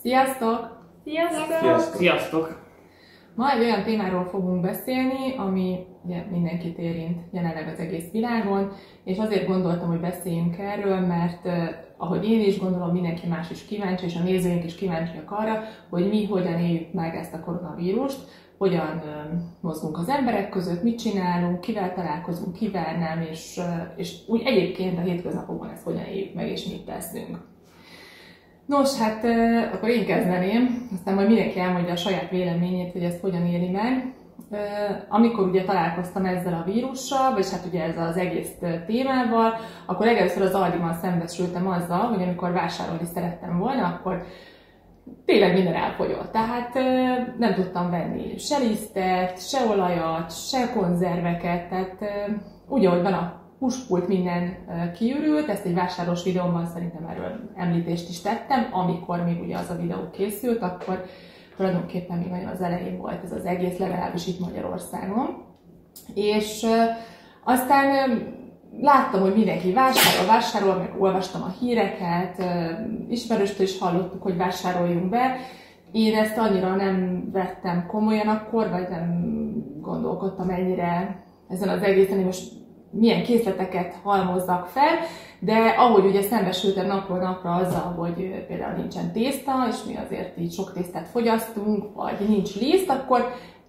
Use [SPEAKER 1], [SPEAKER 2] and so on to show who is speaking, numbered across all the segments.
[SPEAKER 1] Sziasztok!
[SPEAKER 2] Sziasztok!
[SPEAKER 3] Sziasztok!
[SPEAKER 1] Ma egy olyan témáról fogunk beszélni, ami ugye mindenkit érint jelenleg az egész világon, és azért gondoltam, hogy beszéljünk erről, mert ahogy én is gondolom, mindenki más is kíváncsi, és a nézőink is kíváncsiak arra, hogy mi hogyan éljük meg ezt a koronavírust, hogyan mozgunk az emberek között, mit csinálunk, kivel találkozunk, kivel nem, és úgy egyébként a hétköznapokban ezt hogyan éljük meg, és mit teszünk. Nos, hát akkor én kezdeném, aztán majd mindenki elmondja a saját véleményét, hogy ezt hogyan éli meg. Amikor ugye találkoztam ezzel a vírussal, vagy hát ugye ezzel az egész témával, akkor legelőször az Aldiban szembesültem azzal, hogy amikor vásárolni szerettem volna, akkor tényleg minden elfogyott. Tehát nem tudtam venni se lisztet, se olajat, se konzerveket, tehát úgy, ahogy van a puspult, minden kiürült, ezt egy vásárlós videómban szerintem erről említést is tettem, amikor még ugye az a videó készült, akkor tulajdonképpen még nagyon az elején volt ez az egész, legalábbis itt Magyarországon. És aztán láttam, hogy mindenki vásárol, meg olvastam a híreket, ismerőstől is hallottuk, hogy vásároljunk be. Én ezt annyira nem vettem komolyan akkor, vagy nem gondolkodtam ennyire ezen az egészen, hogy most milyen készleteket halmozzak fel, de ahogy ugye szembesültem napról napra azzal, hogy például nincsen tészta, és mi azért így sok tésztát fogyasztunk, vagy nincs liszt, akkor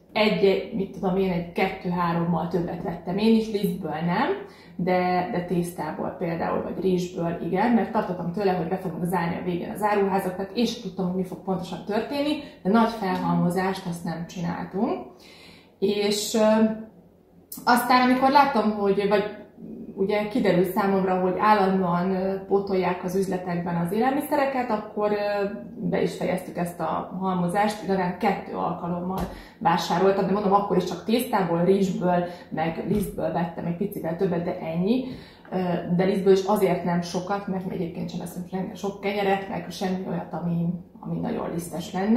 [SPEAKER 1] mit tudom én, egy 2-3-mal többet vettem én is, lisztből nem, de tésztából például, vagy rizsből igen, mert tartottam tőle, hogy be fognak zárni a végén az áruházak, tehát én sem tudtam, hogy mi fog pontosan történni, de nagy felhalmozást azt nem csináltunk. És aztán, amikor láttam, hogy ugye kiderült számomra, hogy állandóan pótolják az üzletekben az élelmiszereket, akkor be is fejeztük ezt a halmozást, legalább 2 alkalommal vásároltam, de mondom, akkor is csak tésztából, rizsből, meg lisztből vettem egy picivel többet, de ennyi. De lisztből is azért nem sokat, mert egyébként sem eszünk sok kenyeret, meg semmi olyat, ami nagyon lisztes lenne.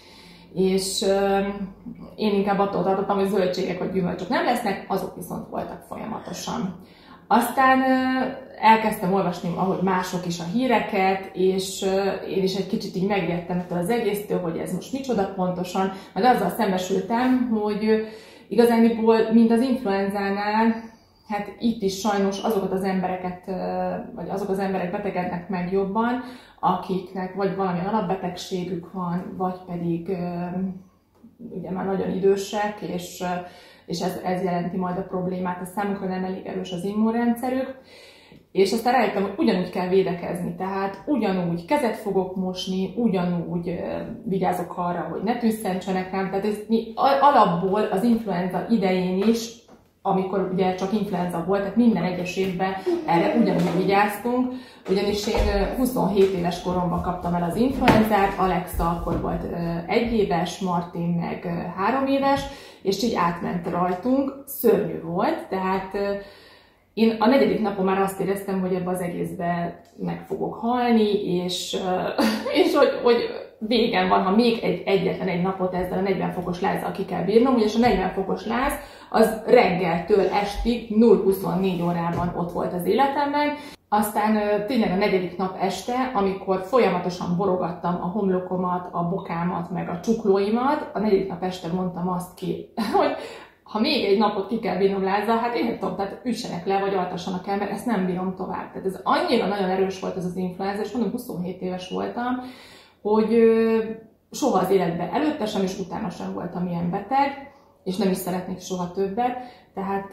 [SPEAKER 1] És én inkább attól tartottam, hogy zöldségek vagy gyümölcsök nem lesznek, azok viszont voltak folyamatosan. Aztán elkezdtem olvasni, ahogy mások is a híreket, és én is egy kicsit így megijedtem ettől az egésztől, hogy ez most micsoda pontosan, majd azzal szembesültem, hogy igazániból, mint az influenzánál, hát itt is sajnos azokat az embereket, vagy azok az emberek betegednek meg jobban, akiknek vagy valamilyen alapbetegségük van, vagy pedig ugye már nagyon idősek, és ez jelenti majd a problémát, a számukra nem elég erős az immunrendszerük. És aztán rájöttem, hogy ugyanúgy kell védekezni, tehát ugyanúgy kezet fogok mosni, ugyanúgy vigyázok arra, hogy ne tüsszentsenek rám, tehát ez alapból az influenza idején is, amikor ugye csak influenza volt, tehát minden egyes évben erre ugyanúgy vigyáztunk, ugyanis én 27 éves koromban kaptam el az influenzát, Alexa akkor volt 1 éves, Martin meg 3 éves, és így átment rajtunk, szörnyű volt, tehát én a 4. napon már azt éreztem, hogy ebbe az egészbe meg fogok halni, és hogy végem van, ha még egyetlen egy napot ezzel a 40 fokos lázzal ki kell bírnom, ugyanis a 40 fokos láz az reggeltől estig 0-24 órában ott volt az életemben. Aztán tényleg a 4. nap este, amikor folyamatosan borogattam a homlokomat, a bokámat, meg a csuklóimat, a 4. nap este mondtam azt ki, hogy ha még egy napot ki kell bírnom lázzal, hát én nem tudom, tehát üssenek le, vagy altassanak el, mert ezt nem bírom tovább. Tehát ez annyira nagyon erős volt ez az influenza, és mondom, 27 éves voltam, hogy soha az életben előtte sem, és utána sem voltam ilyen beteg, és nem is szeretnék soha többet. Tehát,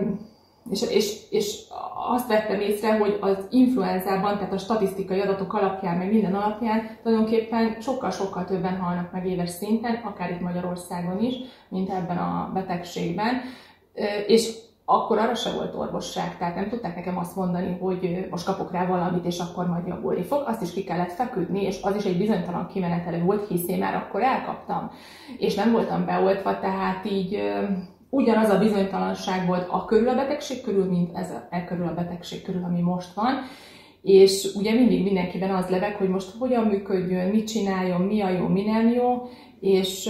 [SPEAKER 1] és azt vettem észre, hogy az influenzában, tehát a statisztikai adatok alapján, meg minden alapján tulajdonképpen sokkal-sokkal többen halnak meg éves szinten, akár itt Magyarországon is, mint ebben a betegségben. És akkor arra se volt orvosság, tehát nem tudták nekem azt mondani, hogy most kapok rá valamit, és akkor majd jobbulni fog. Azt is ki kellett feküdni, és az is egy bizonytalan kimenetelő volt, hisz én már akkor elkaptam. És nem voltam beoltva, tehát így ugyanaz a bizonytalanság volt a körül a betegség körül, mint ez körül a betegség körül, ami most van. És ugye mindig mindenkiben az lebeg, hogy most hogyan működjön, mit csináljon, mi a jó, mi nem jó, és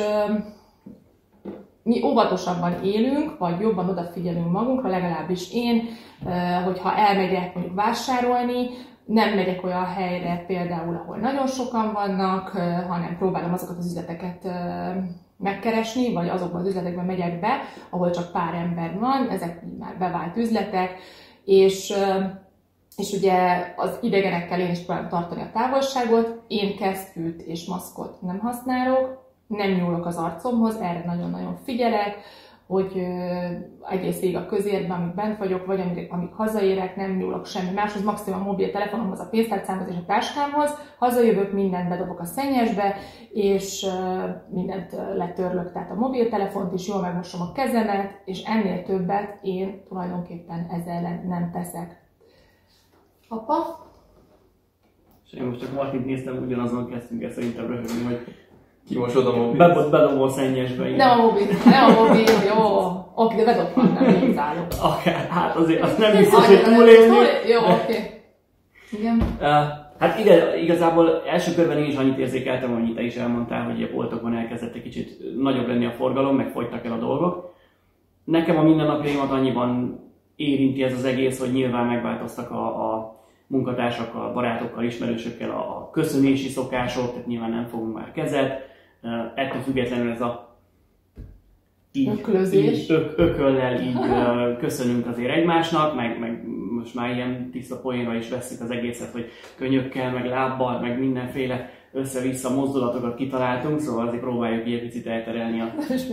[SPEAKER 1] mi óvatosabban élünk, vagy jobban odafigyelünk magunkra, legalábbis én, hogyha elmegyek mondjuk vásárolni, Nem megyek olyan helyre például, ahol nagyon sokan vannak, hanem próbálom azokat az üzleteket megkeresni, vagy azokban az üzletekben megyek be, ahol csak pár ember van, ezek már bevált üzletek, és ugye az idegenekkel én is próbálom tartani a távolságot, én kesztyűt és maszkot nem használok, nem nyúlok az arcomhoz, erre nagyon-nagyon figyelek, hogy egész végig a közérben, amíg bent vagyok, vagy amíg hazaérek, nem nyúlok semmi máshoz, maximum a mobiltelefonomhoz, a pénztárcámhoz és a táskámhoz, hazajövök, mindent bedobok a szennyesbe, és mindent letörlök, tehát a mobiltelefont is, jól megmosom a kezemet, és ennél többet én tulajdonképpen ezzel nem teszek. Apa?
[SPEAKER 2] És én most csak Martint néztem, ugyanazon kezdtünk el szerintem röhögni, hogy
[SPEAKER 3] kimosod a mobil.
[SPEAKER 2] Bedobol szennyesbe.
[SPEAKER 1] Nem a mobil, jó. Oké, de bedobhatnám, én zárok.
[SPEAKER 2] Akár, hát azért azt nem biztos, hogy túlélni.
[SPEAKER 1] Jó, oké. Igen.
[SPEAKER 2] Hát igazából első körben én is annyit érzékeltem, amit te is elmondtál, hogy a boltokban elkezdett egy kicsit nagyobb lenni a forgalom, meg fogytak el a dolgok. Nekem a mindennapjaimat annyiban érinti ez az egész, hogy nyilván megváltoztak a munkatársakkal, barátokkal, ismerősökkel a köszönési szokások, tehát nyilván nem fogunk már kezet. Ettől függetlenül ez a ököllel így köszönünk azért egymásnak, meg most már ilyen tiszta poénra is veszik az egészet, hogy könyökkel, meg lábbal, meg mindenféle össze-vissza mozdulatokat kitaláltunk, szóval azért próbáljuk egy picit elterelni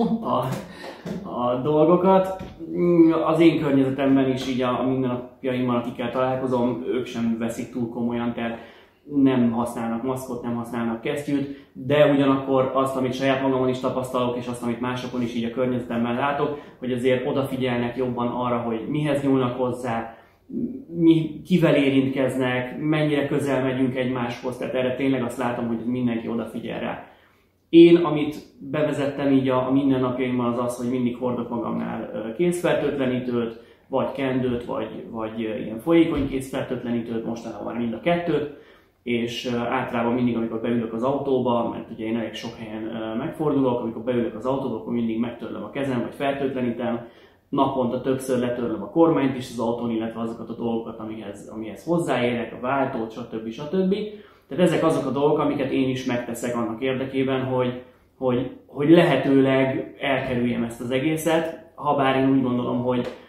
[SPEAKER 2] a dolgokat. Az én környezetemben is így a mindennapjaimban, akikkel találkozom, ők sem veszik túl komolyan, tehát nem használnak maszkot, nem használnak kesztyűt, de ugyanakkor azt, amit saját magamon is tapasztalok, és azt, amit másokon is így a környezetemben látok, hogy azért odafigyelnek jobban arra, hogy mihez nyúlnak hozzá, kivel érintkeznek, mennyire közel megyünk egymáshoz, tehát erre tényleg azt látom, hogy mindenki odafigyel rá. Én, amit bevezettem így a mindennapjaimban, az az, hogy mindig hordok magamnál kézfertőtlenítőt, vagy kendőt, vagy ilyen folyékony kézfertőtlenítőt, mostanában mind a kettőt, és általában mindig, amikor beülök az autóba, mert ugye én elég sok helyen megfordulok, amikor beülök az autóba, akkor mindig megtörlöm a kezem, vagy fertőtlenítem, naponta többször letörlöm a kormányt is az autón, illetve azokat a dolgokat, amihez hozzáérek, a váltót, stb. Tehát ezek azok a dolgok, amiket én is megteszek annak érdekében, hogy lehetőleg elkerüljem ezt az egészet, habár én úgy gondolom,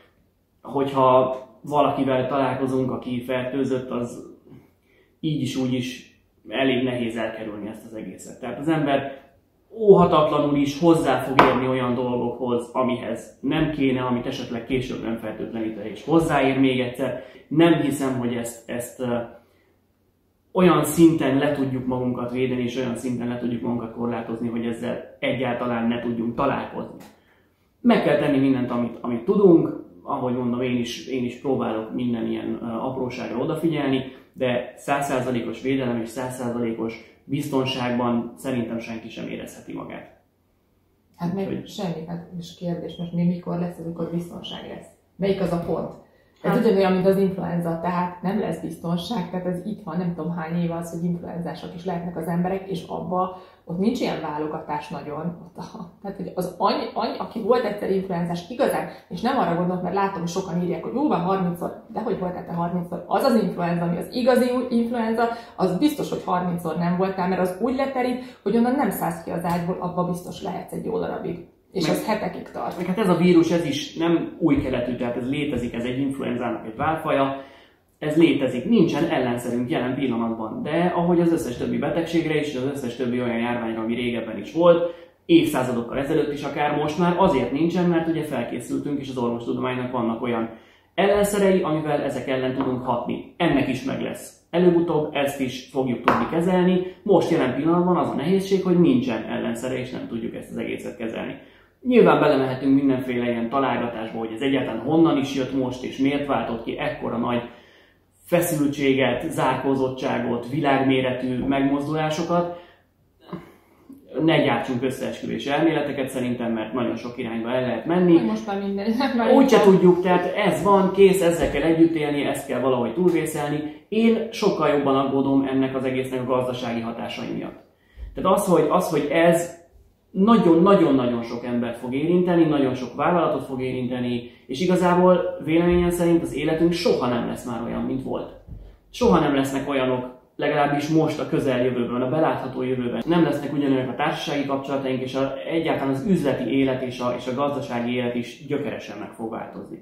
[SPEAKER 2] hogyha valakivel találkozunk, aki fertőzött, az így is úgy is elég nehéz elkerülni ezt az egészet. Tehát az ember óhatatlanul is hozzá fog érni olyan dolgokhoz, amihez nem kéne, amit esetleg később nem fertőtlenítve, és hozzáér még egyszer. Nem hiszem, hogy ezt olyan szinten le tudjuk magunkat védeni, és olyan szinten le tudjuk magunkat korlátozni, hogy ezzel egyáltalán ne tudjunk találkozni. Meg kell tenni mindent, amit tudunk, ahogy mondom, én is próbálok minden ilyen apróságra odafigyelni, de 100%-os védelem és 100%-os biztonságban szerintem senki sem érezheti magát.
[SPEAKER 1] Hát még semmi, hát is kérdés, most mikor lesz, amikor biztonság lesz? Melyik az a pont? Ez ugyanolyan, mint az influenza, tehát nem lesz biztonság, tehát ez itt van, nem tudom hány éve az, hogy influenzásak is lehetnek az emberek, és ott nincs ilyen válogatás nagyon. Tehát hogy az aki volt egyszer influenzás igazán, és nem arra gondolok, mert látom, hogy sokan írják, hogy van 30-szor, de hogy voltál te 30-szor? Az influenza, ami az igazi influenza, az biztos, hogy 30-szor nem voltál, mert az úgy leterít, hogy onnan nem szállsz ki az ágyból, abba biztos lehetsz egy jó darabig. És az hetekig tart.
[SPEAKER 2] Hát ez a vírus, ez is nem új keletű, tehát ez létezik, ez egy influenzának egy válfaja, ez létezik, nincsen ellenszerünk jelen pillanatban, de ahogy az összes többi betegségre is, és az összes többi olyan járványra, ami régebben is volt, évszázadokkal ezelőtt is akár most már azért nincsen, mert ugye felkészültünk, és az orvostudománynak vannak olyan ellenszerei, amivel ezek ellen tudunk hatni. Ennek is meg lesz. Előbb-utóbb ezt is fogjuk tudni kezelni. Most jelen pillanatban az a nehézség, hogy nincsen ellenszere, és nem tudjuk ezt az egészet kezelni. Nyilván belemehetünk mindenféle ilyen találgatásba, hogy ez egyáltalán honnan is jött most, és miért váltott ki ekkora nagy feszültséget, zárkózottságot, világméretű megmozdulásokat. Ne gyártsunk összeesküvés elméleteket szerintem, mert nagyon sok irányba el lehet menni.
[SPEAKER 1] Most már minden.
[SPEAKER 2] Úgyse tudjuk, tehát ez van, kész, ezzel kell együtt élni, ezt kell valahogy túlvészelni. Én sokkal jobban aggódom ennek az egésznek a gazdasági hatásai miatt. Tehát az, hogy ez nagyon-nagyon sok embert fog érinteni, nagyon sok vállalatot fog érinteni, és igazából véleményem szerint az életünk soha nem lesz már olyan, mint volt. soha nem lesznek olyanok, legalábbis most a közeljövőben, a belátható jövőben. Nem lesznek ugyanolyanok a társasági kapcsolataink, és egyáltalán az üzleti élet és a gazdasági élet is gyökeresen meg fog változni.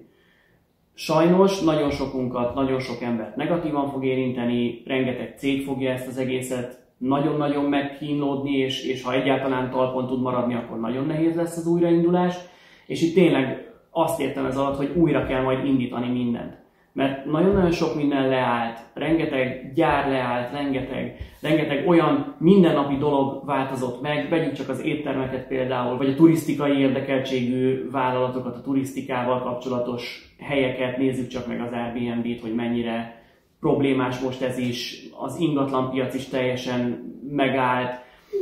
[SPEAKER 2] Sajnos nagyon sokunkat, nagyon sok embert negatívan fog érinteni, rengeteg cég fogja ezt az egészet nagyon-nagyon megkínlódni, és ha egyáltalán talpon tud maradni, akkor nagyon nehéz lesz az újraindulás. És itt tényleg azt értem ez alatt, hogy újra kell majd indítani mindent. Mert nagyon-nagyon sok minden leállt, rengeteg gyár leállt, rengeteg olyan mindennapi dolog változott meg. Vegyük csak az éttermeket például, vagy a turisztikai érdekeltségű vállalatokat, a turisztikával kapcsolatos helyeket, nézzük csak meg az Airbnb-t, hogy mennyire problémás most ez is, az ingatlanpiac is teljesen megállt.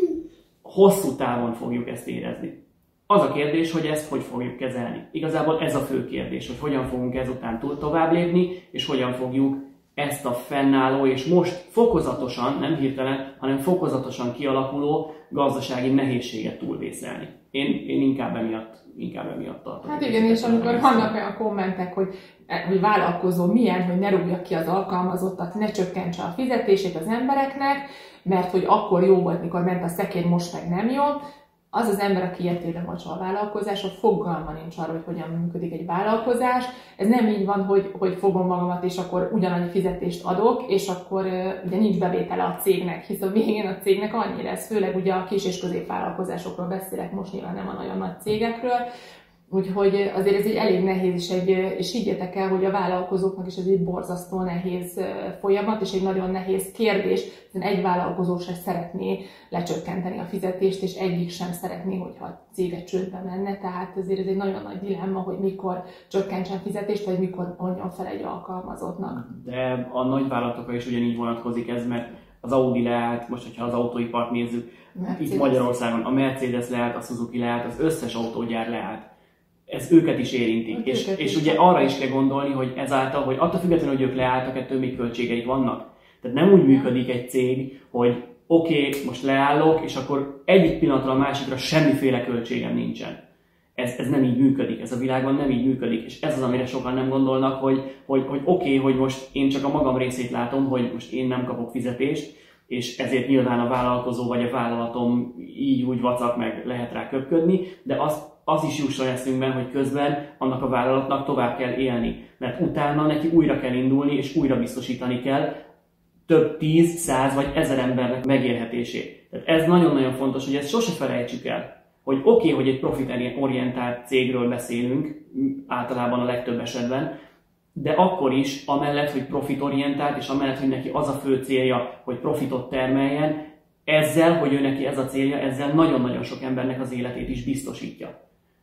[SPEAKER 2] Hosszú távon fogjuk ezt érezni. Az a kérdés, hogy ezt hogy fogjuk kezelni. Igazából ez a fő kérdés, hogy hogyan fogunk ezután tovább lépni, és hogyan fogjuk ezt a fennálló, és most fokozatosan, nem hirtelen, hanem fokozatosan kialakuló gazdasági nehézséget túlvészelni. Én inkább emiatt tartok.
[SPEAKER 1] Hát igen, és amikor vannak olyan kommentek, hogy vállalkozó milyen, hogy ne rúgja ki az alkalmazottat, ne csökkentse a fizetését az embereknek, mert hogy akkor jó volt, mikor ment a szekér, most meg nem jó. Az az ember, aki értében van a vállalkozás, a fogalma nincs arra, hogy hogyan működik egy vállalkozás. Ez nem így van, hogy fogom magamat, és akkor ugyanannyi fizetést adok, és akkor ugye nincs bevétele a cégnek, hisz a végén a cégnek annyi lesz, főleg ugye a kis és középvállalkozásokról beszélek, most nyilván nem a nagyon nagy cégekről. Úgyhogy azért ez egy elég nehéz, és higgyétek el, hogy a vállalkozóknak is ez egy borzasztó nehéz folyamat, és egy nagyon nehéz kérdés, hiszen egy vállalkozó sem szeretné lecsökkenteni a fizetést, és egyik sem szeretné, hogyha a cége csődbe menne, tehát azért ez egy nagyon nagy dilemma, hogy mikor csökkentsen fizetést, vagy mikor mondjon fel egy alkalmazottnak.
[SPEAKER 2] De a nagyvállalatokra is ugyanígy vonatkozik ez, mert az Audi leállt, most hogyha az autóipart nézzük, itt Magyarországon a Mercedes leállt, a Suzuki leállt, az összes autógyár leállt. Ez őket is érinti. És ugye arra is kell gondolni, hogy ezáltal, hogy attól függetlenül, hogy ők leálltak, ettől még költségeik vannak. Tehát nem úgy működik egy cég, hogy oké, most leállok, és akkor egyik pillanatra a másikra semmiféle költségem nincsen. Ez nem így működik, ez a világban nem így működik. És ez az, amire sokan nem gondolnak, hogy oké, hogy most én csak a magam részét látom, hogy most én nem kapok fizetést, és ezért nyilván a vállalkozó vagy a vállalatom így úgy vacak, meg lehet rá köpködni, de az is jusson eszünkben, hogy közben annak a vállalatnak tovább kell élni, mert utána neki újra kell indulni, és újra biztosítani kell több 10, 100 vagy 1000 embernek megélhetését. Tehát ez nagyon-nagyon fontos, hogy ezt sose felejtsük el, hogy oké, hogy egy profitorientált cégről beszélünk, általában a legtöbb esetben, de akkor is, amellett, hogy profitorientált, és amellett, hogy neki az a fő célja, hogy profitot termeljen, ezzel, hogy ő neki ez a célja, ezzel nagyon-nagyon sok embernek az életét is biztosítja.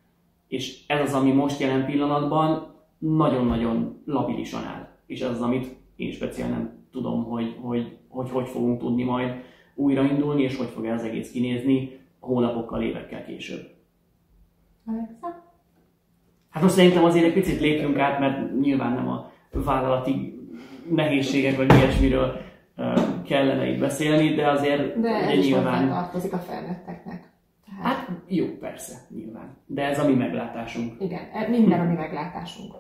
[SPEAKER 2] És ez az, ami most jelen pillanatban nagyon-nagyon labilisan áll. És ez az, amit én speciál nem tudom, hogy fogunk tudni majd újraindulni, és hogy fog ez egész kinézni hónapokkal, évekkel később.
[SPEAKER 1] Alexa?
[SPEAKER 2] Hát most szerintem azért egy picit lépjünk át, mert nyilván nem a vállalati nehézségek vagy ilyesmiről kellene itt beszélni, de azért
[SPEAKER 1] de ez
[SPEAKER 2] nyilván...
[SPEAKER 1] is tartozik a felnőtteknek.
[SPEAKER 2] Hát jó, persze, nyilván. De ez a mi meglátásunk.
[SPEAKER 1] Igen, minden a mi meglátásunk.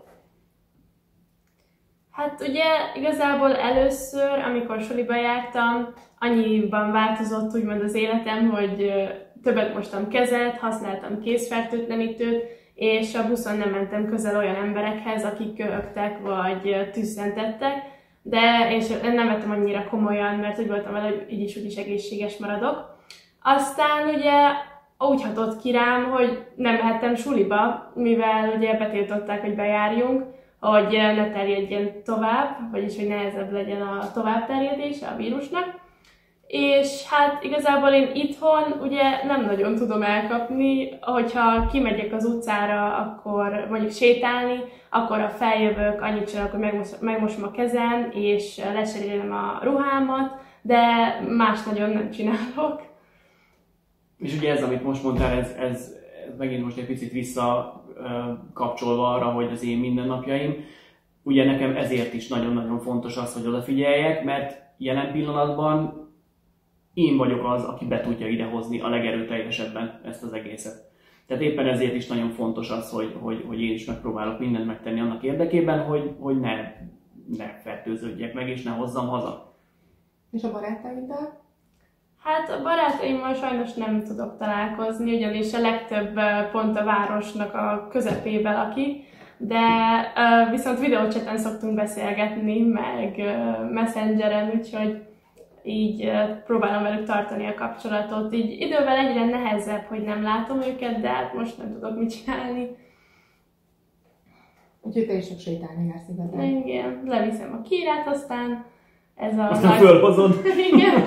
[SPEAKER 4] Hát ugye igazából először, amikor suliba jártam, annyiban változott úgymond az életem, hogy többet mostam kezet, használtam kézfertőtlenítőt, és a buszon nem mentem közel olyan emberekhez, akik köhögtek vagy tüsszentettek, de és nem vettem annyira komolyan, mert úgy voltam vele, hogy így is egészséges maradok. Aztán ugye úgy hatott ki rám, hogy nem mehettem suliba, mivel ugye betiltották, hogy bejárjunk, hogy ne terjedjen tovább, vagyis hogy nehezebb legyen a továbbterjedése a vírusnak. És hát igazából én itthon ugye nem nagyon tudom elkapni, hogyha kimegyek az utcára, akkor mondjuk sétálni, akkor ha feljövök, annyit csinálok, hogy megmosom a kezem, és lecserélem a ruhámat, de más nagyon nem csinálok.
[SPEAKER 2] És ugye ez, amit most mondtál, ez megint most egy picit visszakapcsolva arra, hogy az én mindennapjaim. Ugye nekem ezért is nagyon-nagyon fontos az, hogy odafigyeljek, mert jelen pillanatban én vagyok az, aki be tudja idehozni a legerőteljesebben ezt az egészet. Tehát éppen ezért is nagyon fontos az, hogy én is megpróbálok mindent megtenni annak érdekében, hogy ne ne fertőződjek meg, és ne hozzam haza.
[SPEAKER 1] És a barátaiddal?
[SPEAKER 4] Hát a barátaimmal sajnos nem tudok találkozni, ugyanis a legtöbb pont a városnak a közepébe lakik, de viszont videóchaten szoktunk beszélgetni, meg Messengeren, úgyhogy így próbálom velük tartani a kapcsolatot. Így idővel egyre nehezebb, hogy nem látom őket, de hát most nem tudok mit csinálni.
[SPEAKER 1] Úgyhogy te is csak sétálni jársz igazán.
[SPEAKER 4] Igen, leviszem a kírát, aztán ez a...
[SPEAKER 2] Aztán fölhozod.
[SPEAKER 4] Igen.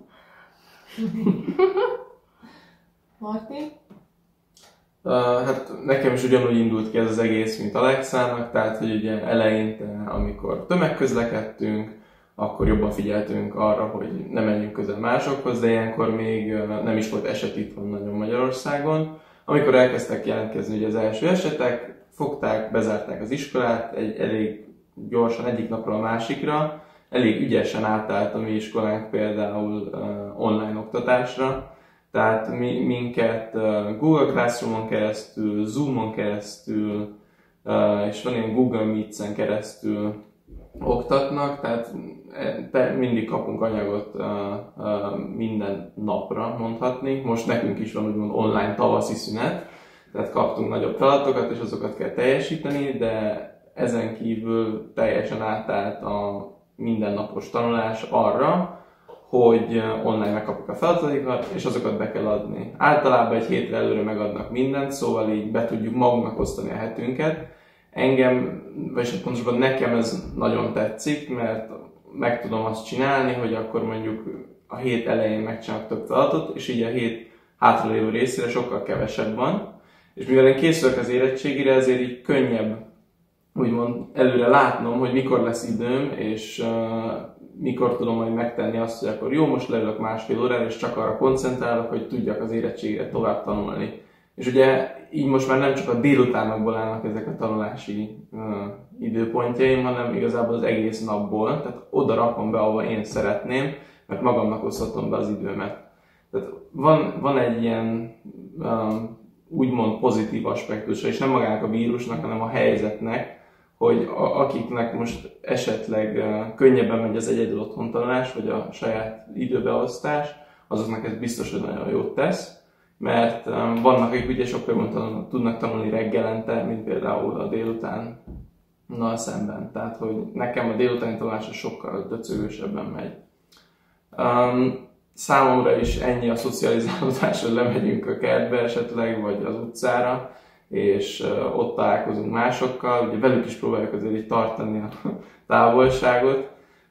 [SPEAKER 1] Marti?
[SPEAKER 3] Hát nekem is ugyanúgy indult ki ez az egész, mint Alexának, tehát hogy ugye eleinte, amikor tömegközlekedtünk, akkor jobban figyeltünk arra, hogy ne menjünk közel másokhoz, de ilyenkor még nem is volt esetítva nagyon Magyarországon. Amikor elkezdtek jelentkezni ugye az első esetek, fogták, bezárták az iskolát elég gyorsan egyik napról a másikra, elég ügyesen átállt a mi iskolánk például online oktatásra, tehát minket Google Classroom-on keresztül, Zoom-on keresztül, és van ilyen Google Meets-en keresztül oktatnak, tehát mindig kapunk anyagot minden napra, mondhatni. Most nekünk is van úgymond online tavaszi szünet, tehát kaptunk nagyobb feladatokat, és azokat kell teljesíteni, de ezen kívül teljesen átállt a mindennapos tanulás arra, hogy online megkapjuk a feladatokat, és azokat be kell adni. Általában egy hétre előre megadnak mindent, szóval így be tudjuk magunknak osztani a hetünket. Engem, vagyis pontosabban nekem ez nagyon tetszik, mert meg tudom azt csinálni, hogy akkor mondjuk a hét elején megcsinálok több feladatot, és így a hét hátralévő részére sokkal kevesebb van. És mivel én készülök az érettségire, ezért így könnyebb úgymond előre látnom, hogy mikor lesz időm, és mikor tudom majd megtenni azt, hogy akkor jó, most leülök másfél órára, és csak arra koncentrálok, hogy tudjak az érettségére tovább tanulni. És ugye így most már nem csak a délutánokból állnak ezek a tanulási időpontjaim, hanem igazából az egész napból, tehát oda rakom be, ahova én szeretném, mert magamnak oszthatom be az időmet. Tehát van egy ilyen úgymond pozitív aspektusa, és nem magának a vírusnak, hanem a helyzetnek, hogy akiknek most esetleg könnyebben megy az egyedül otthon tanulás, vagy a saját időbeosztás, azoknak ez biztos, hogy nagyon jót tesz, mert vannak, akik ugye sokkal jobban tudnak tanulni reggelente, mint például a délutánnal szemben. Tehát, hogy nekem a délutáni tanulás sokkal döcögősebben megy. Számomra is ennyi a szocializálódás, hogy lemegyünk a kertbe esetleg, vagy az utcára, és ott találkozunk másokkal, ugye velük is próbáljuk azért így tartani a távolságot.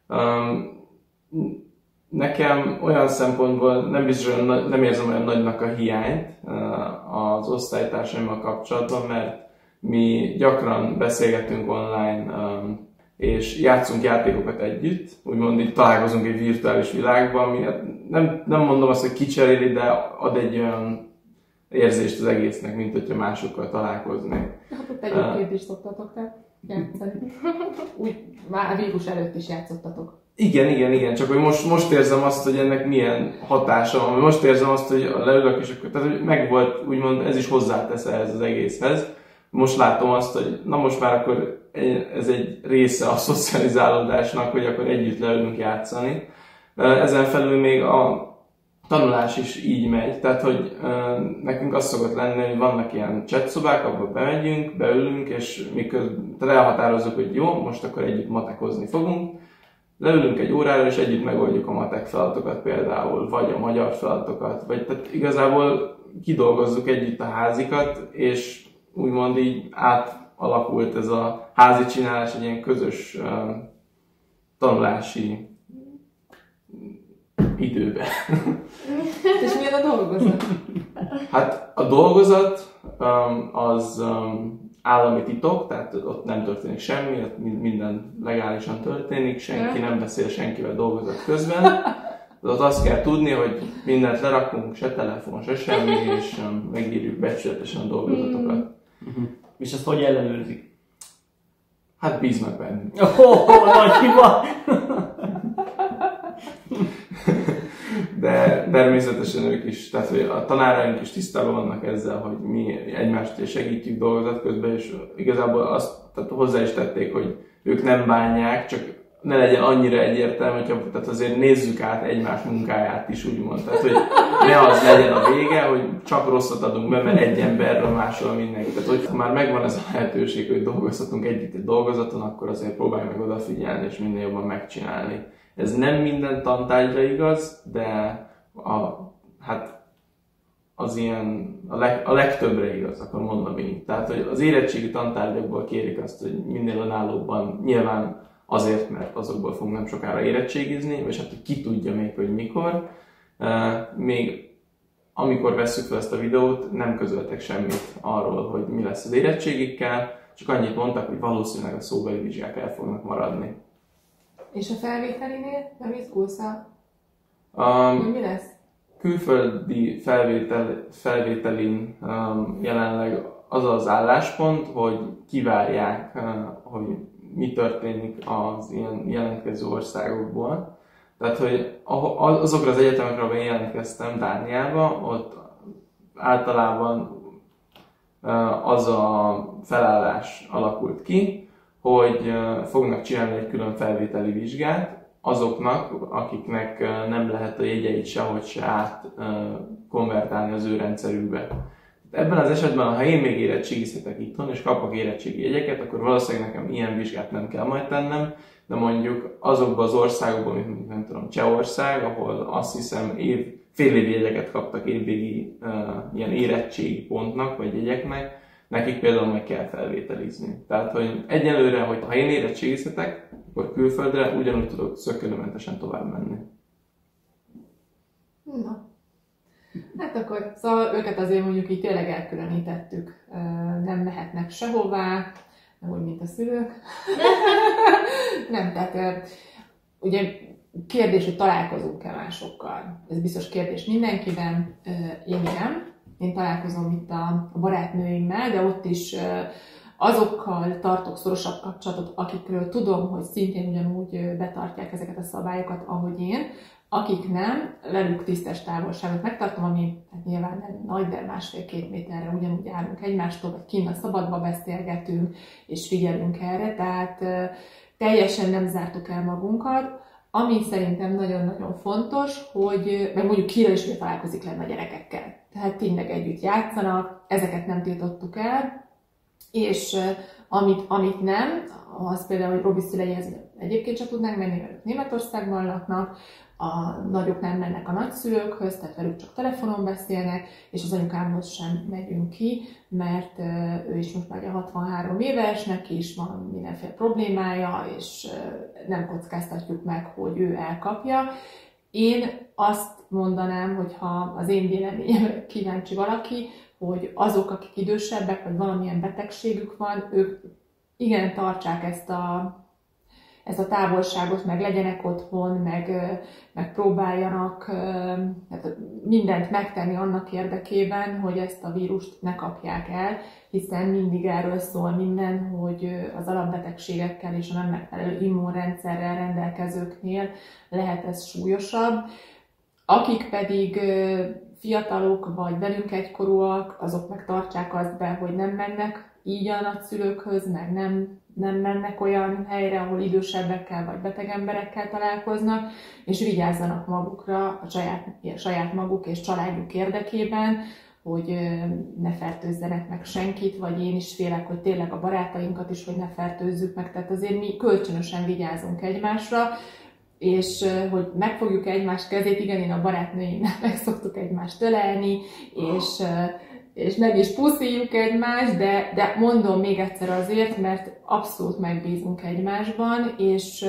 [SPEAKER 3] Nekem olyan szempontból nem biztos, hogy nem érzem olyan nagynak a hiányt az osztálytársaimmal kapcsolatban, mert mi gyakran beszélgetünk online, és játszunk játékokat együtt, úgymond így találkozunk egy virtuális világban, ami nem mondom azt, hogy kicseréli, de ad egy olyan érzést az egésznek, mint hogyha másokkal találkozni.
[SPEAKER 1] Hát ott egyébként is szoktatok te játszani. Úgy már a vírus előtt is játszottatok.
[SPEAKER 3] Igen, csak hogy most érzem azt, hogy ennek milyen hatása van. Most érzem azt, hogy leülök, és akkor, tehát megvolt, úgymond ez is hozzátesz ehhez az egészhez. Most látom azt, hogy na most már akkor ez egy része a szocializálódásnak, hogy akkor együtt leülünk játszani. Ezen felül még a tanulás is így megy, tehát hogy nekünk az szokott lenni, hogy vannak ilyen chatszobák, ahol bemegyünk, beülünk, és miközben elhatározzuk, hogy jó, most akkor együtt matekozni fogunk. Leülünk egy órára, és együtt megoldjuk a matek feladatokat például, vagy a magyar feladatokat, vagy tehát igazából kidolgozzuk együtt a házikat, és úgymond így átalakult ez a házi csinálás egy ilyen közös tanulási időbe.
[SPEAKER 1] És milyen a dolgozat?
[SPEAKER 3] Hát a dolgozat az állami titok, tehát ott nem történik semmi, ott minden legálisan történik, senki nem beszél senkivel dolgozat közben. De ott azt kell tudni, hogy mindent lerakunk, se telefon, se semmi, és megírjuk becsületesen a dolgozatokat.
[SPEAKER 2] És ezt hogy ellenőrzik?
[SPEAKER 3] Hát bíznak bennünk.
[SPEAKER 2] Nagy hiba!
[SPEAKER 3] De természetesen ők is, tehát hogy a tanáraink is tisztában vannak ezzel, hogy mi egymást segítjük dolgozat közben, és igazából azt tehát hozzá is tették, hogy ők nem bánják, csak ne legyen annyira egyértelmű, tehát azért nézzük át egymás munkáját is, úgymond. Tehát, hogy ne az legyen a vége, hogy csak rosszat adunk be, mert egy emberről másról mindenki. Tehát, hogy már megvan ez a lehetőség, hogy dolgozhatunk együtt egy dolgozaton, akkor azért próbálj meg odafigyelni és minél jobban megcsinálni. Ez nem minden tantárgyra igaz, de az ilyen a legtöbbre igaz, akkor mondom így. Tehát, hogy az érettségi tantárgyakból kérik azt, hogy minél önállóbban, nyilván azért, mert azokból fogunk nem sokára érettségizni, és hát ki tudja még, hogy mikor. Még amikor vesszük fel ezt a videót, nem közöltek semmit arról, hogy mi lesz az érettségikkel, csak annyit mondtak, hogy valószínűleg a szóbeli vizsgák el fognak maradni.
[SPEAKER 1] És a felvételinél nem izgulsz? Mi lesz?
[SPEAKER 3] Külföldi felvételin jelenleg az az álláspont, hogy kivárják, hogy mi történik az ilyen jelentkező országokból. Tehát, hogy azokra az egyetemekre, ahol én jelentkeztem, Dániába, ott általában az a felállás alakult ki, hogy fognak csinálni egy külön felvételi vizsgát azoknak, akiknek nem lehet a jegyeit sehogy se átkonvertálni az ő rendszerükbe. Ebben az esetben, ha én még érettségizhetek itthon, és kapok érettségi jegyeket, akkor valószínűleg nekem ilyen vizsgát nem kell majd tennem, de mondjuk azokban az országokban, mint nem tudom, Csehország, ahol azt hiszem félévi jegyeket kaptak évvégi ilyen érettségi pontnak, vagy jegyeknek, nekik például majd kell felvételizni. Tehát, hogy egyelőre, hogy ha én érettségizhetek, akkor külföldre ugyanúgy tudok szökkenőmentesen tovább menni.
[SPEAKER 1] Na. Hát akkor, szóval őket azért mondjuk így tényleg elkülönítettük. Nem mehetnek sehová, nem úgy, mint a szülők. Nem, tehát ugye kérdés, hogy találkozunk-e másokkal. Ez biztos kérdés mindenkiben. Én igen. Én találkozom itt a barátnőimmel, de ott is azokkal tartok szorosabb kapcsolatot, akikről tudom, hogy szintén ugyanúgy betartják ezeket a szabályokat, ahogy én. Akik nem, velük tisztes távolságot megtartom, ami hát nyilván nem nagy, de 1,5-2 méterre ugyanúgy állunk egymástól, vagy kint a szabadba beszélgetünk, és figyelünk erre, tehát teljesen nem zártuk el magunkat. Ami szerintem nagyon-nagyon fontos, hogy, meg mondjuk Kira is találkozik lenne a gyerekekkel. Tehát tényleg együtt játszanak, ezeket nem tiltottuk el, és amit nem, az például, hogy Robi szüleihez egyébként csak tudnánk menni, mert ők Németországban laknak, a nagyok nem mennek a nagyszülőkhöz, tehát velük csak telefonon beszélnek, és az anyukámhoz sem megyünk ki, mert ő is most már 63 éves, neki is van mindenféle problémája, és nem kockáztatjuk meg, hogy ő elkapja. Én azt mondanám, hogy ha az én véleményemre kíváncsi valaki, hogy azok, akik idősebbek, vagy valamilyen betegségük van, ők igen tartsák ezt a távolságot, meg legyenek otthon, meg próbáljanak mindent megtenni annak érdekében, hogy ezt a vírust ne kapják el, hiszen mindig erről szól minden, hogy az alapbetegségekkel és a nem megfelelő immunrendszerrel rendelkezőknél lehet ez súlyosabb. Akik pedig fiatalok vagy velünk egykorúak, azok meg tartsák azt be, hogy nem mennek így a nagyszülőkhöz, meg nem mennek olyan helyre, ahol idősebbekkel vagy beteg emberekkel találkoznak, és vigyázzanak magukra, a saját maguk és családjuk érdekében, hogy ne fertőzzenek meg senkit, vagy én is félek, hogy tényleg a barátainkat is, hogy ne fertőzzük meg. Tehát azért mi kölcsönösen vigyázunk egymásra, és hogy megfogjuk egymás kezét, igen, én a barátnőimmel meg szoktuk egymást ölelni, és meg is puszíjuk egymást, de mondom még egyszer azért, mert abszolút megbízunk egymásban, és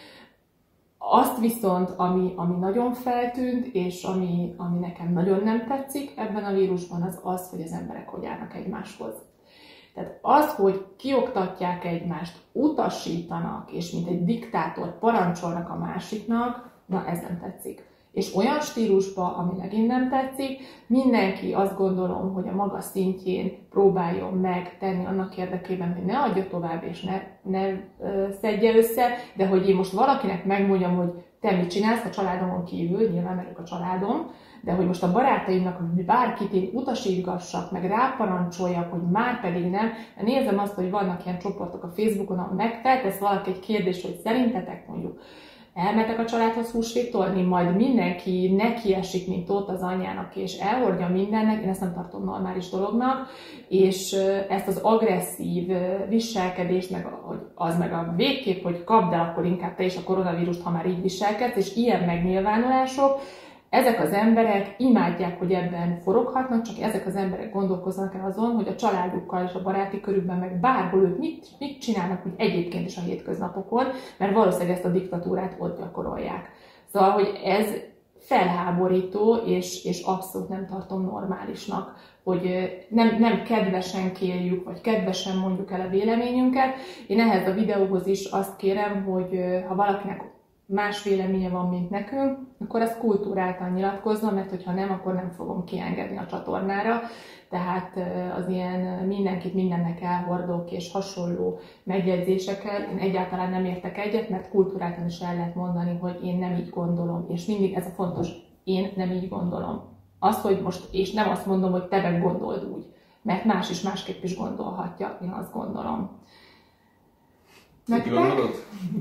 [SPEAKER 1] azt viszont, ami nagyon feltűnt, és ami nekem nagyon nem tetszik ebben a vírusban, az, hogy az emberek hogy állnak egymáshoz. Tehát az, hogy kioktatják egymást, utasítanak, és mint egy diktátor parancsolnak a másiknak, na ez nem tetszik. És olyan stílusba, ami megint nem tetszik, mindenki azt gondolom, hogy a maga szintjén próbáljon meg tenni annak érdekében, hogy ne adja tovább és ne szedje össze, de hogy én most valakinek megmondjam, hogy te mit csinálsz a családomon kívül, nyilván mert ők a családom, de hogy most a barátaimnak bárkit én utasítgassak, meg ráparancsoljak, hogy már pedig nem. Nézem azt, hogy vannak ilyen csoportok a Facebookon, ahol megfeltesz valaki egy kérdést, hogy szerintetek mondjuk elmetek a családhoz húsvét tolni, majd mindenki nekiesik, mint ott az anyjának, és elhordja mindennek, én ezt nem tartom normális dolognak, és ezt az agresszív viselkedést, meg az meg a végképp, hogy kapd el akkor inkább te is a koronavírust, ha már így viselkedsz, és ilyen megnyilvánulások, ezek az emberek imádják, hogy ebben foroghatnak, csak ezek az emberek gondolkoznak el azon, hogy a családukkal és a baráti körükben, meg bárhol ők mit csinálnak úgy egyébként is a hétköznapokon, mert valószínűleg ezt a diktatúrát ott gyakorolják. Szóval, hogy ez felháborító, és abszolút nem tartom normálisnak, hogy nem kedvesen kérjük, vagy kedvesen mondjuk el a véleményünket. Én ehhez a videóhoz is azt kérem, hogy ha valakinek más véleménye van, mint nekünk, akkor ezt kultúráltan nyilatkozna, mert hogyha nem, akkor nem fogom kiengedni a csatornára. Tehát az ilyen mindenkit mindennek elhordók és hasonló megjegyzésekkel én egyáltalán nem értek egyet, mert kultúráltan is el lehet mondani, hogy én nem így gondolom. És mindig ez a fontos, én nem így gondolom. Az, hogy most, és nem azt mondom, hogy te meg gondold úgy, mert más is másképp is gondolhatja, én azt gondolom.
[SPEAKER 3] Nektek? Gondolod?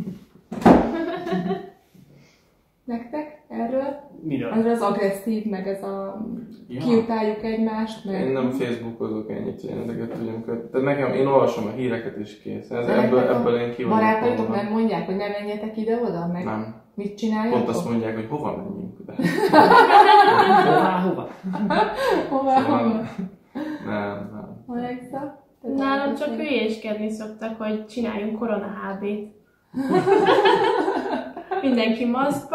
[SPEAKER 1] Nektek erről?
[SPEAKER 2] Miről?
[SPEAKER 1] Ez az agresszív, meg ez a kiutáljuk egymást, meg...
[SPEAKER 3] Én nem Facebookozok ennyit, hogy ezeket tudjam kötni. Tehát nekem, én olvasom a híreket is kész. Ebből én ki vagyok.
[SPEAKER 1] Barátaitotok nem mondják, hogy ne menjetek ide-oda? Meg
[SPEAKER 3] nem.
[SPEAKER 1] Mit csináljatok?
[SPEAKER 3] Pont azt mondják, hogy hova menjünk oda.
[SPEAKER 2] Hova?
[SPEAKER 3] Nem.
[SPEAKER 1] Alexa?
[SPEAKER 4] Nálam csak hülyéskedni szoktak, hogy csináljunk korona HB-t. Mindenki maszkba.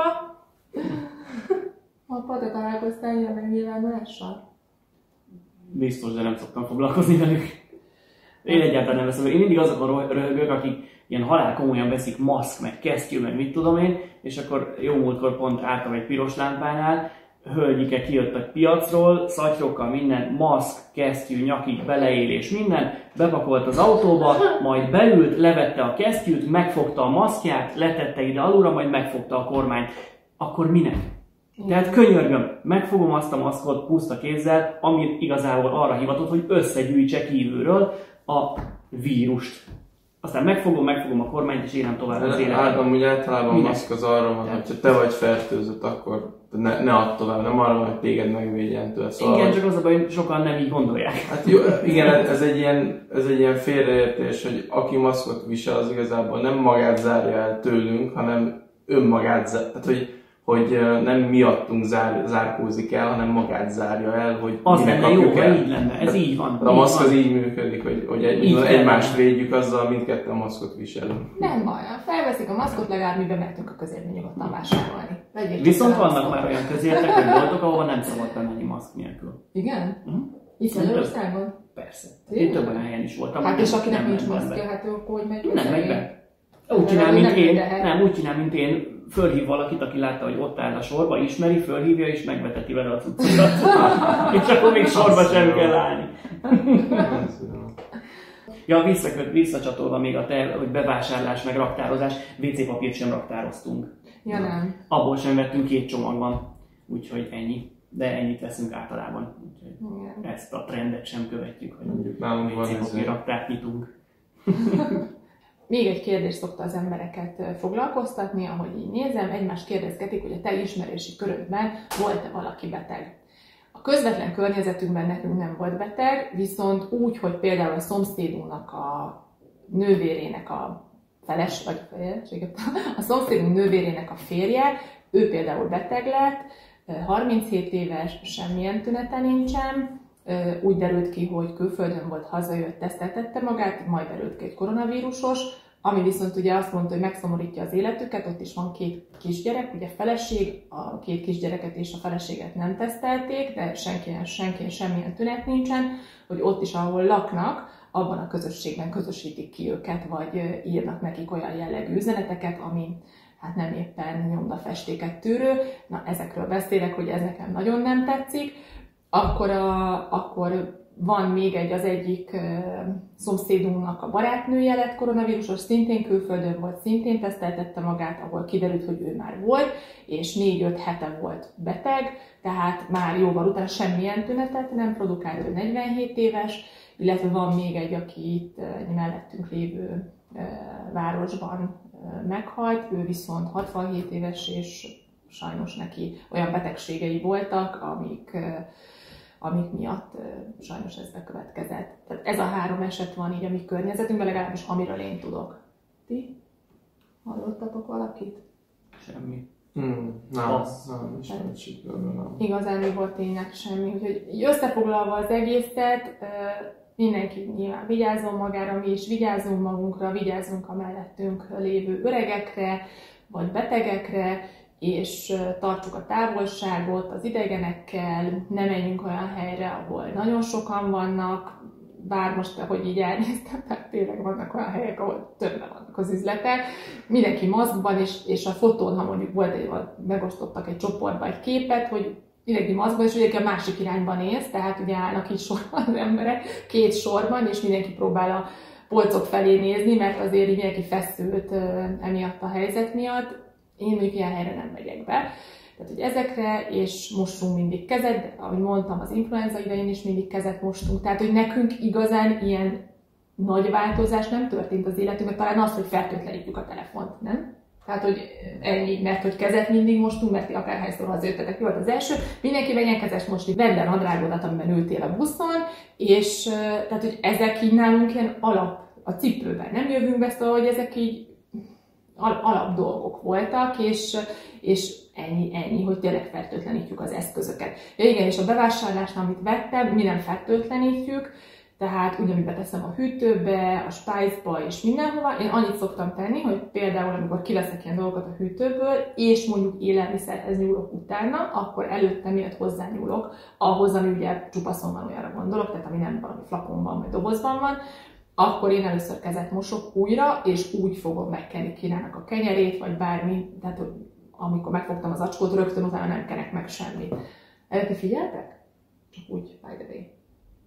[SPEAKER 1] Apadra találkoztál ilyen megnyilvánulással?
[SPEAKER 2] Biztos, de nem szoktam foglalkozni velük. Én egyáltalán nem veszem. Én mindig azokon röhögök, akik ilyen halál komolyan veszik maszk, meg kesztyű, meg mit tudom én, és akkor jó múltkor pont álltam egy piros lámpánál, hölgyike kijöttek piacról, szatyrokkal minden, maszk, kesztyű, nyakig, beleélés, minden, bepakolt az autóba, majd beült, levette a kesztyűt, megfogta a maszkját, letette ide alulra, majd megfogta a kormányt. Akkor minek? Tehát könyörgöm, megfogom azt a maszkot puszta kézzel, ami igazából arra hivatott, hogy összegyűjtse kívülről a vírust. Aztán megfogom a kormányt, és élem tovább az életet.
[SPEAKER 3] Amúgy általában a maszk az arra van, hogyha te vagy fertőzött, akkor ne add tovább, nem arra van, hogy téged megvédjen tőle. Szóval,
[SPEAKER 2] igen, csak az a baj, hogy sokan nem így gondolják. Hát
[SPEAKER 3] jó, igen, ez egy ilyen félreértés, hogy aki maszkot visel, az igazából nem magát zárja el tőlünk, hanem önmagát zárja. Tehát, hogy nem miattunk zárkózik el, hanem magát zárja el, hogy
[SPEAKER 2] az
[SPEAKER 3] minek
[SPEAKER 2] lenne
[SPEAKER 3] kapjuk
[SPEAKER 2] jó,
[SPEAKER 3] el.
[SPEAKER 2] így lenne, ez így van.
[SPEAKER 3] A maszk az így működik, hogy egymást védjük azzal, mindketten a maszkot viselünk.
[SPEAKER 1] Nem baj, felveszik a maszkot, legalább mi bemehetünk a közérbe nyugodtan vásárolni.
[SPEAKER 2] Viszont vannak már olyan közértek, hogy voltok, ahol nem szabad bemenni maszk nélkül.
[SPEAKER 1] Igen? Itt Magyarországon?
[SPEAKER 2] Persze. Én több olyan helyen is voltam.
[SPEAKER 1] Hát és akinek nincs maszkja, hát akkor hogy megy?
[SPEAKER 2] Nem megy be. Úgy csinál, mint én. Nem, úgy csinál, mint én. Fölhív valakit, aki látta, hogy ott áll a sorba, ismeri, fölhívja és megveteti vele a cuccokat. És akkor még sorba sem kell állni. Ja, visszacsatolva még a te, hogy bevásárlás meg raktározás, WC papírt sem raktároztunk.
[SPEAKER 1] Ja, nem.
[SPEAKER 2] Abból sem vettünk 2 csomagban, úgyhogy ennyi. De ennyit veszünk általában. Úgyhogy ezt a trendet sem követjük, hogy WC papír raktárt nyitunk.
[SPEAKER 1] Még egy kérdés szokta az embereket foglalkoztatni, ahogy így nézem, egymást kérdezgetik, hogy a te ismerési körödben volt-e valaki beteg. A közvetlen környezetünkben nekünk nem volt beteg, viszont úgy, hogy például a szomszédunknak a nővérének a a szomszédunk nővérének a férje, ő például beteg lett, 37 éves, semmilyen tünete nincsen, úgy derült ki, hogy külföldön volt, hazajött, teszteltette magát, majd derült ki egy koronavírusos, ami viszont ugye azt mondta, hogy megszomorítja az életüket, ott is van 2 kisgyerek, ugye feleség, a 2 kisgyereket és a feleséget nem tesztelték, de senki semmilyen tünet nincsen, hogy ott is, ahol laknak, abban a közösségben közösítik ki őket, vagy írnak nekik olyan jellegű üzeneteket, ami hát nem éppen nyomdafestéket tűrő. Na, ezekről beszélek, hogy ez nekem nagyon nem tetszik. Akkor van még az egyik szomszédunknak a barátnője lett koronavírusos, szintén külföldön volt, szintén teszteltette magát, ahol kiderült, hogy ő már volt, és 4-5 hete volt beteg, tehát már jóval utána semmilyen tünetet nem produkált, ő 47 éves, illetve van még egy, aki itt mellettünk lévő városban meghalt, ő viszont 67 éves, és sajnos neki olyan betegségei voltak, amik miatt sajnos ez bekövetkezett. Tehát ez a 3 eset van így a mi környezetünkben, legalábbis amiről én tudok. Ti? Hallottatok valakit?
[SPEAKER 2] Semmi.
[SPEAKER 3] Nem.
[SPEAKER 1] Igazán mi volt tényleg semmi. Úgyhogy összefoglalva az egészet, mindenki nyilván vigyázzon magára, mi is vigyázzunk magunkra, vigyázzunk a mellettünk lévő öregekre, vagy betegekre, és tartsuk a távolságot az idegenekkel, ne menjünk olyan helyre, ahol nagyon sokan vannak, bár most, ahogy így elnéztem, tehát tényleg vannak olyan helyek, ahol többen vannak az üzletek. Mindenki maszkban, és a fotón, ha mondjuk megosztottak egy csoportba egy képet, hogy mindenki maszkban, és mindenki a másik irányba néz, tehát ugye állnak így sorban az emberek, 2 sorban, és mindenki próbál a polcok felé nézni, mert azért így mindenki feszült emiatt a helyzet miatt. Én mondjuk ilyen helyre nem megyek be. Tehát, hogy ezekre, és mossunk mindig kezet, ahogy mondtam, az influenza idején is mindig kezet mostunk. Tehát, hogy nekünk igazán ilyen nagy változás nem történt az életünkben, talán az, hogy fertőtlenítjük a telefont, nem? Tehát, hogy ennyi, mert hogy kezet mindig mostunk, mert ti akárhányszor hazajöttetek, volt az első. Mindenki vegyen kezet mosni, vedd el nadrágodat, amiben ültél a buszon, és tehát, hogy ezek így nálunk ilyen alap a cipőben. Nem jövünk be, szóval, hogy ezek így alap dolgok voltak, és ennyi, hogy tényleg fertőtlenítjük az eszközöket. Ja igen, és a bevásárlásnál, amit vettem, mi nem fertőtlenítjük, tehát ugyanúgy beteszem a hűtőbe, a spájzba és mindenhova. Én annyit szoktam tenni, hogy például amikor kiveszek ilyen dolgokat a hűtőből, és mondjuk élelmiszerhez nyúlok utána, akkor előtte miatt hozzányúlok ahhoz, ami ugye csupaszon van, olyanra gondolok, tehát ami nem valami flakonban vagy dobozban van, akkor én először kezet mosok újra, és úgy fogom megkenni Kínának a kenyerét, vagy bármi, tehát amikor megfogtam az acskót, rögtön utána nem kenek meg semmit. Előtte figyeltek? Csak úgy, by the way.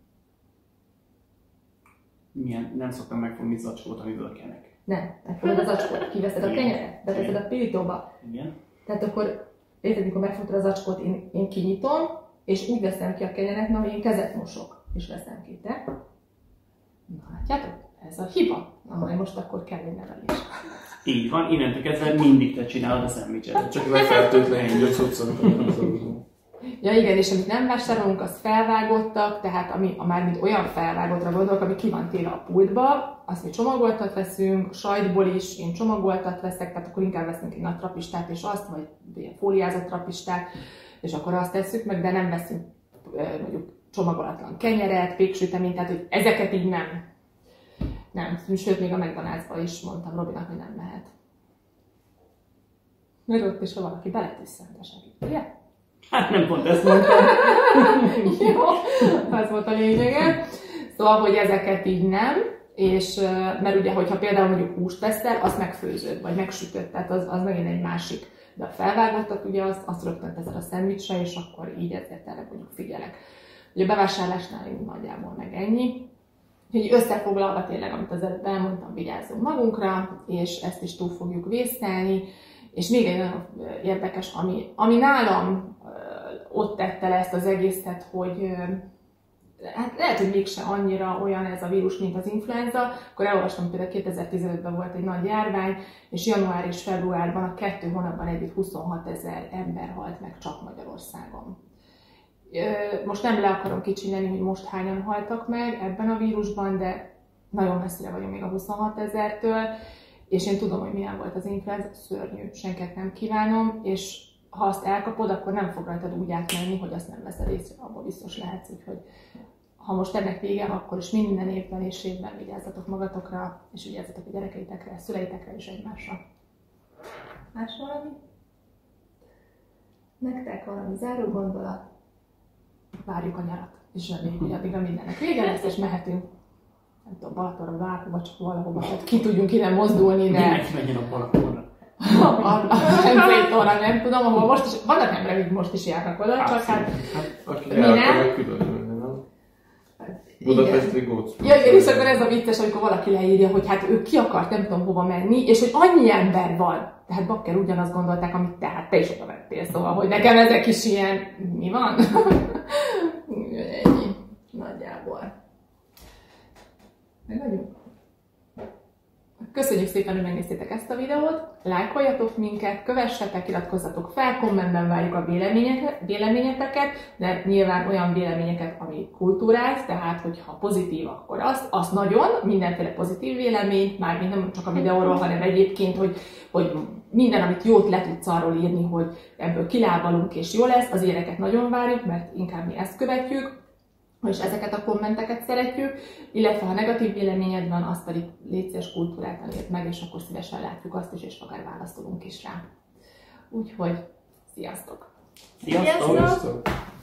[SPEAKER 2] Milyen? Nem szoktam megfogni zacskót, amiből kenek.
[SPEAKER 1] Nem, megfogod az acskót, kiveszed a kenyeret, beteszed a pirítóba.
[SPEAKER 2] Igen.
[SPEAKER 1] Tehát akkor, érted, amikor megfogtad az acskót, én kinyitom, és úgy veszem ki a kenyeret, hogy én kezet mosok, és veszem ki, te? Na látjátok? Ez a hiba. Na majd most akkor kell egy nevelés.
[SPEAKER 2] Így van, innentől kezdve mindig te csinálod a szendvicset.
[SPEAKER 3] Csak megfertőtlenítjük a cuccokat.
[SPEAKER 1] Ja igen, és amit nem vásárolunk, az felvágottak, tehát mármint olyan felvágottra gondolok, ami ki van téve a pultba, azt mi csomagoltat veszünk, sajtból is én csomagoltat veszek, tehát akkor inkább veszünk egy nagy trapistát és azt, vagy ilyen fóliázott trapistát, és akkor azt tesszük meg, de nem veszünk mondjuk csomagolatlan kenyeret, péksüteményt, tehát hogy ezeket így nem, sőt még a McDonald'sba is mondtam Robinak, hogy nem mehet. Mert ott is, ha valaki beletűszent a segít, ugye?
[SPEAKER 2] Hát nem pont ezt mondtam.
[SPEAKER 1] Jó, az volt a lényege. Szóval, hogy ezeket így nem, és mert ugye, hogyha például mondjuk húst teszel, azt megfőzöd, vagy megsütöd, tehát az megint egy másik. De a felvágottat, ugye azt rögtön teszel a szendvicsre, és akkor így ezért erre mondjuk figyelek. Ugye a bevásárlásnál így nagyjából meg ennyi. Úgyhogy összefoglalva tényleg, amit az előbb elmondtam, vigyázzunk magunkra, és ezt is túl fogjuk vészelni. És még egy nagyon érdekes, ami nálam ott tette le ezt az egészet, hogy hát lehet, hogy mégse annyira olyan ez a vírus, mint az influenza. Akkor elolvastam, például 2015-ben volt egy nagy járvány, és január és februárban a 2 hónapban együtt 26 000 ember halt meg csak Magyarországon. Most nem le akarom kicsinálni, hogy most hányan haltak meg ebben a vírusban, de nagyon messzire vagyunk még a 26 000-től, és én tudom, hogy milyen volt az influenza, szörnyű, senkinek nem kívánom, és ha azt elkapod, akkor nem fog rajtad úgy átmenni, hogy azt nem veszed észre, abból biztos lehetsz, úgyhogy ha most ennek vége, akkor is minden évben és évben vigyázzatok magatokra, és vigyázzatok a gyerekeitekre, a szüleitekre és egymásra. Más valami? Nektek valami záró gondolat? Várjuk a nyarat, és reméljük, hogy addigra mindennek vége lesz, és mehetünk. Nem tudom, Balatonra, bárhova, csak valahova, tehát ki tudjunk innen mozdulni, de...
[SPEAKER 2] Mindenki menjen a Balatonra.
[SPEAKER 1] A Szentszétóra nem tudom, ahol most is, vannak emberek, akik most is járnak oda, csak hát
[SPEAKER 3] aki
[SPEAKER 1] mi nem.
[SPEAKER 3] Budapesti Gócz.
[SPEAKER 1] Ja, igen, és akkor ez a vicces, amikor valaki leírja, hogy hát ő ki akart nem tudom hova menni, és hogy annyi ember van. Tehát bakker ugyanazt gondolták, amit te, hát te is oda vettél, szóval, hogy nekem ezek is ilyen, mi van? Ennyi, nagyjából. Meg vagyunk. Köszönjük szépen, hogy megnéztétek ezt a videót, lájkoljatok minket, kövessetek, iratkozzatok fel, kommentben várjuk a véleményeteket, de nyilván olyan véleményeket, ami kulturált, tehát hogyha pozitív, akkor azt nagyon, mindenféle pozitív véleményt, már nem csak a videóról, hanem egyébként, hogy minden, amit jót le tudsz arról írni, hogy ebből kilábalunk és jó lesz, az ilyeneket nagyon várjuk, mert inkább mi ezt követjük, és ezeket a kommenteket szeretjük, illetve ha negatív véleményed van, azt pedig légy szíves kultúráltan írd meg, és akkor szívesen látjuk azt is, és akár válaszolunk is rá. Úgyhogy sziasztok!
[SPEAKER 2] Sziasztok!
[SPEAKER 3] Sziasztok!